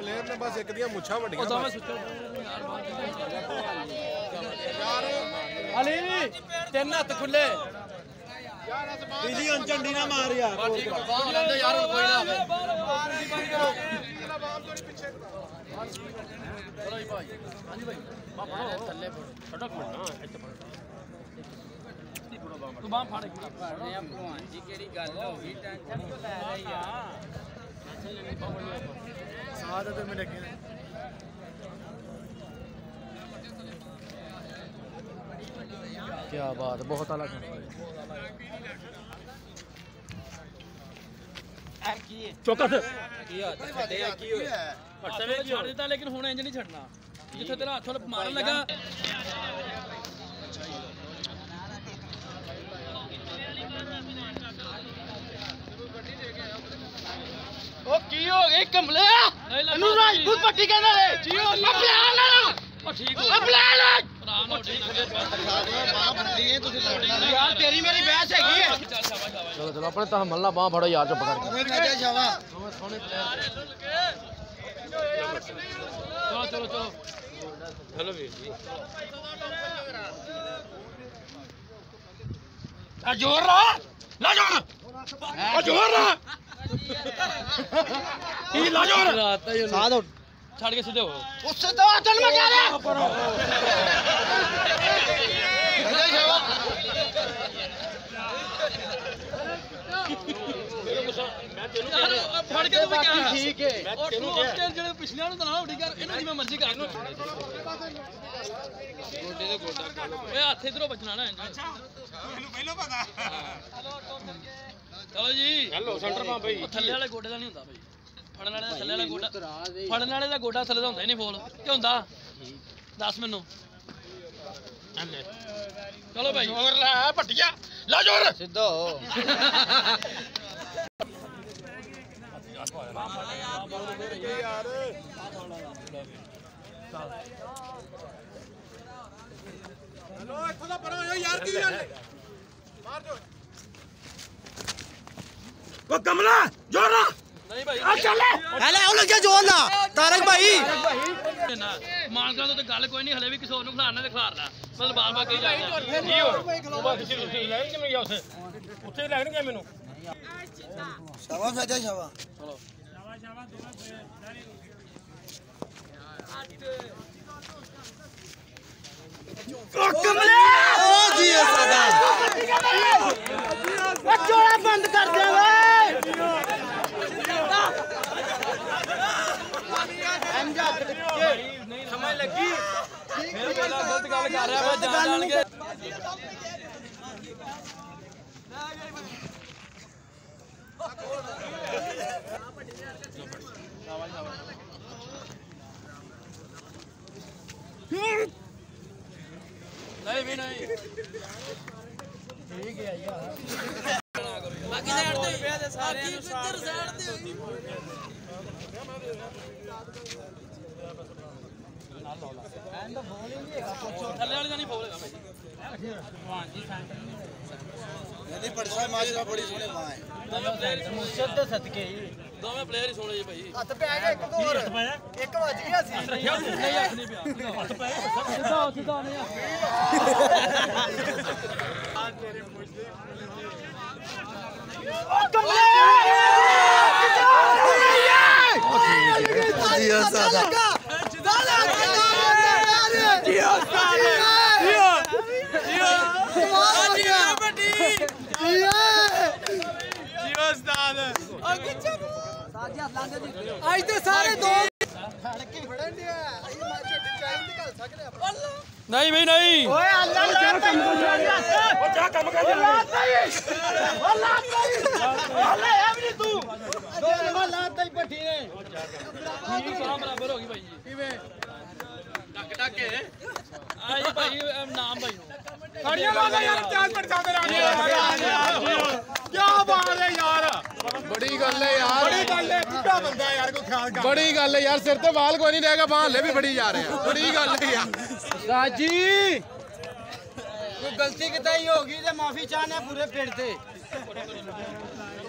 player ने बस एक दिया मुछा वड्डियां अली तीन हथ खुले बिजी झंडी ना मार यार यार कोई ना चलो जी भाई हां जी भाई थल्ले छोटा खड़ना ਇੱਥੇ ਫੜ ਤੂੰ ਬਾਹ ਫੜ ਕੇ ਫੜਨੇ ਆ ਭਲਵਾਨ ਜੀ ਕਿਹੜੀ ਗੱਲ ਹੋ ਗਈ ਟੈਨਸ਼ਨ ਕਿਉਂ ਲੈ ਰਹੀ ਆ ਸਾਥ ਤੇ ਮੈਂ ਲੱਗੇ क्या बात है बहुत अलग चौकस छड़ दिता लेकिन हुण इंज नहीं छड़ना जिथे तेरा हाथ मारन लगा ओ की हो गई कमले इनु राजपूत पट्टी कहंदे ने जी हो प्लान ओ ठीक हो प्लान आराम नाल ठीक बाह बंदी है तुसी यार तेरी मेरी बहस हैगी है चलो चलो अपने ता मल्ला बाह फड़ो यार चुप कर शाबा सोने प्लेयर चलो चलो चलो हेलो वीर जी आ जोर रहा ला जोर आ जोर रहा ई ला जोर साथ उठ छाड़ के सीधे हो उससे तो चल मैं क्या रे फड़ के तो क्या ठीक है मैं तेनु के जेड़े पिछले नु तना उठी कर इनु जिਵੇਂ मर्जी कर लो गोडे ते गोडा ओए हाथ इधरों बचना ना अच्छा ਮੈਨੂੰ ਪਹਿਲਾਂ ਪਤਾ चलो जी हेलो सेंटर पा भाई थल्ले वाले गोडे ਦਾ ਨਹੀਂ ਹੁੰਦਾ ਭਾਈ ਫੜਨ ਵਾਲੇ ਦਾ ਥੱਲੇ ਵਾਲਾ ਗੋਡਾ ਫੜਨ ਵਾਲੇ ਦਾ ਗੋਡਾ ਥੱਲੇ ਦਾ ਹੁੰਦਾ ਹੀ ਨਹੀਂ ਫੋਲ ਕੀ ਹੁੰਦਾ ਦੱਸ ਮੈਨੂੰ ਚਲੋ ਭਾਈ ਜ਼ੋਰ ਲਾ ਭੱਟੀਆ ਲਾ ਜ਼ੋਰ ਸਿੱਧਾ ਹੋ यार हेलो इथों दा परा हो यार की गल मार दो ओ कमला जोर ना नहीं भाई आ चले हले ओ लग जा जोर ना तारक भाई मानका तो गल कोई नहीं हले भी किसी और नु खिलाना ते खिलारना मतलब बार-बार कही जाएगा की हो सुबह किसी रुसी ले कि मैं उसे ਉੱਥੇ ਲੱਗਣਗੇ ਮੈਨੂੰ शाबाश चाचा शाबाश चलो शाबाश दोनों ओ कमले ओ जी सादा ओ जोड़ा बंद कर दे वे समझ लगी मेरे वाला गलत गल कर रहा है जान के नहीं भी नहीं ठीक है यार बाकी साइड ते पे दे सारे इधर साइड ते एंड बॉल ही नहीं है थल्ले वाले नहीं बॉल है भाई भगवान जी सेंटर नहीं पड़सा माशा बड़ी सोने मां है मुर्शद दे सदके ही दोवें प्लेयर ही सोने जी भाई हथ पे आ गया एक और एक वज गया सी नहीं हथ नहीं पिया हथ पे सीधा सीधा नहीं आज तेरे मुझे ओ कमले जी सादा आज तो सारे दो नहीं भाई नहीं ओए अल्लाह क्या काम कर रहा है ओ क्या काम कर रहा है अल्लाह अल्लाह है भी तू दो नंबर लात ही पट्टी ने ठीक है बराबर होगी भाई जी टक टक के आई भाई नाम भाई खड़िया वाला यार चाल पर जाते रहने क्या बात है यार बड़ी गल है यार बड़ी गल है बुढ़ा बंदा यार को ख्याल कर बड़ी गल है यार सिर ते वाल कोई नहीं रहेगा बाहर ले भी बड़ी जा रहे हैं बड़ी गल है यार राजी कोई गलती किताई होगी तो माफी चाहना पूरे पेड़ से